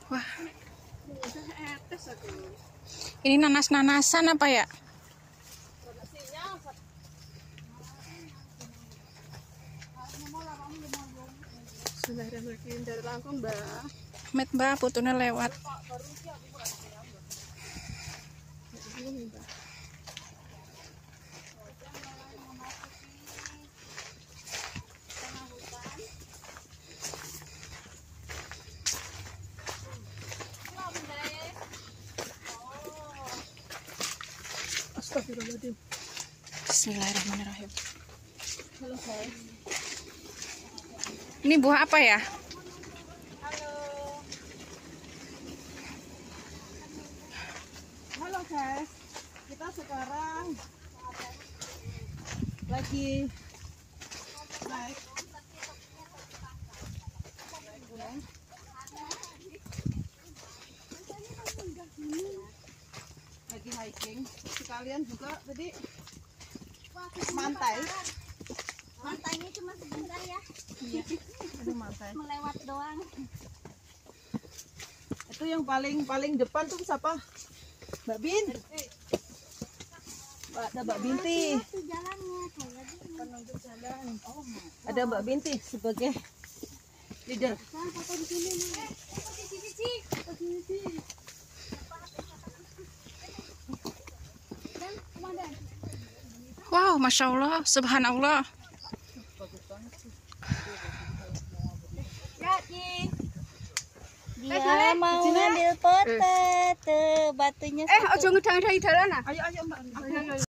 Wah. Ini nanas-nanasan apa ya? Bismillahirrahmanirrahim. Dari langkung, Mbak. Met Mbak, putune lewat. Astagfirullahaladzim. Bismillahirrahmanirrahim. Halo, guys. Ini buah apa ya? Halo guys, kita sekarang lagi naik gunung. Lagi hiking. Sekalian juga tadi mantai. Mantainya cuma sebentar ya. Iya, ada mantai. Melewat doang. Itu yang paling depan tuh siapa? Mbak Bin. Ada Mbak Binti. Itu jalannya kayak gini. Penunjuk jalan. Ada Mbak Binti sebagai leader. Nah, foto di sini nih. Foto di sini sih. Foto di sini sih. Dan komandan. Wow, Masya Allah, Subhanallah. Ya, Ki. Dia mau ngambil foto tuh batunya. Ayo Mbak.